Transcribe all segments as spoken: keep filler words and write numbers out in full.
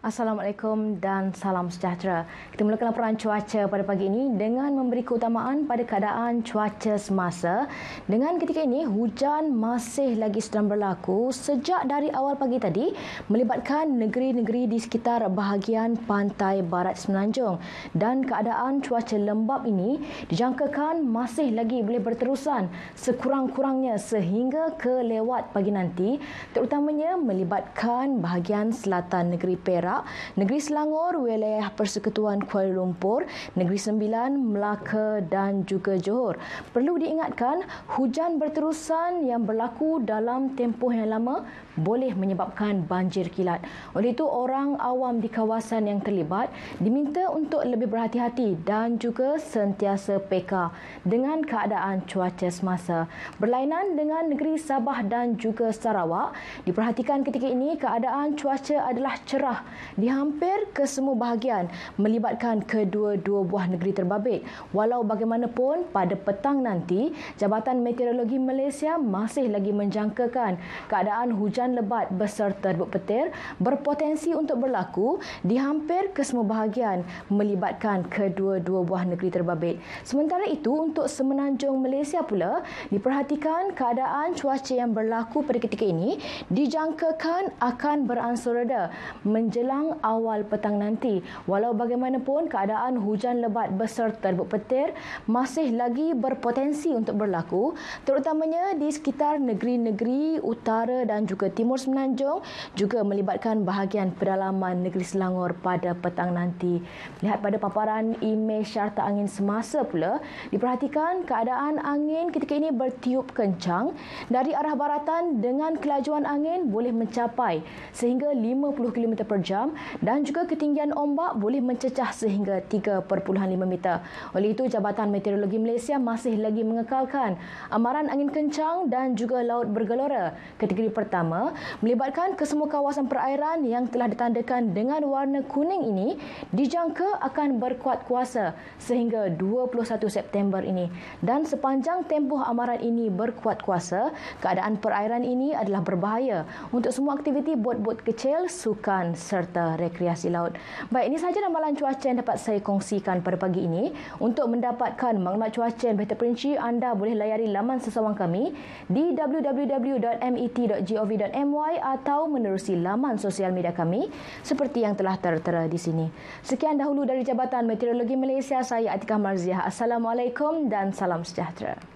Assalamualaikum dan salam sejahtera. Kita mulakan laporan cuaca pada pagi ini dengan memberi keutamaan pada keadaan cuaca semasa. Dengan ketika ini, hujan masih lagi sedang berlaku sejak dari awal pagi tadi melibatkan negeri-negeri di sekitar bahagian pantai barat Semenanjung. Dan keadaan cuaca lembap ini dijangkakan masih lagi boleh berterusan sekurang-kurangnya sehingga ke lewat pagi nanti, terutamanya melibatkan bahagian selatan negeri Perak, Negeri Selangor, wilayah Persekutuan Kuala Lumpur, Negeri Sembilan, Melaka dan juga Johor. Perlu diingatkan, hujan berterusan yang berlaku dalam tempoh yang lama boleh menyebabkan banjir kilat. Oleh itu, orang awam di kawasan yang terlibat diminta untuk lebih berhati-hati dan juga sentiasa peka dengan keadaan cuaca semasa. Berlainan dengan negeri Sabah dan juga Sarawak, diperhatikan ketika ini keadaan cuaca adalah cerah di hampir ke semua bahagian melibatkan kedua-dua buah negeri terbabit. Walau bagaimanapun, pada petang nanti, Jabatan Meteorologi Malaysia masih lagi menjangkakan keadaan hujan lebat beserta rebut petir berpotensi untuk berlaku di hampir ke semua bahagian melibatkan kedua-dua buah negeri terbabit. Sementara itu, untuk Semenanjung Malaysia pula, diperhatikan keadaan cuaca yang berlaku pada ketika ini dijangkakan akan beransur reda menjelang awal petang nanti. Walau bagaimanapun, keadaan hujan lebat beserta rebut petir masih lagi berpotensi untuk berlaku, terutamanya di sekitar negeri-negeri utara dan juga timur Semenanjung, juga melibatkan bahagian pedalaman negeri Selangor pada petang nanti. Lihat pada paparan imej syarta angin semasa pula, diperhatikan keadaan angin ketika ini bertiup kencang dari arah baratan dengan kelajuan angin boleh mencapai sehingga lima puluh kilometer per jam dan juga ketinggian ombak boleh mencecah sehingga tiga perpuluhan lima meter. Oleh itu, Jabatan Meteorologi Malaysia masih lagi mengekalkan amaran angin kencang dan juga laut bergelora kategori pertama melibatkan kesemua kawasan perairan yang telah ditandakan dengan warna kuning ini dijangka akan berkuat kuasa sehingga dua puluh satu September ini. Dan sepanjang tempoh amaran ini berkuat kuasa, keadaan perairan ini adalah berbahaya untuk semua aktiviti bot-bot kecil, sukan serta rekreasi laut. Baik, ini sahaja ramalan cuaca yang dapat saya kongsikan pada pagi ini. Untuk mendapatkan maklumat cuaca yang begitu perinci, anda boleh layari laman sesawang kami di w w w dot met dot gov dot my atau menerusi laman sosial media kami seperti yang telah tertera di sini. Sekian dahulu dari Jabatan Meteorologi Malaysia, saya Atikah Marziah. Assalamualaikum dan salam sejahtera.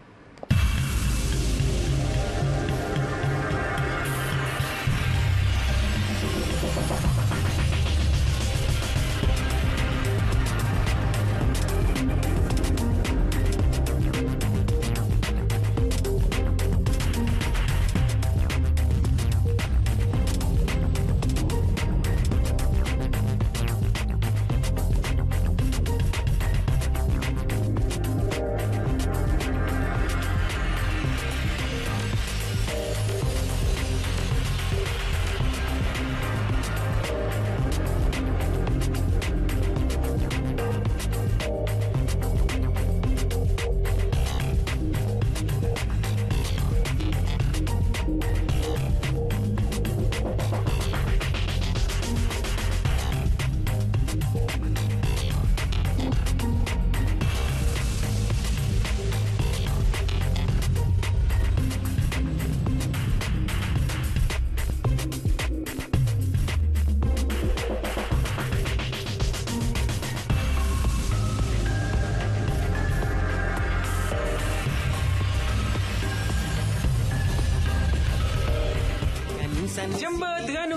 Jember Terengganu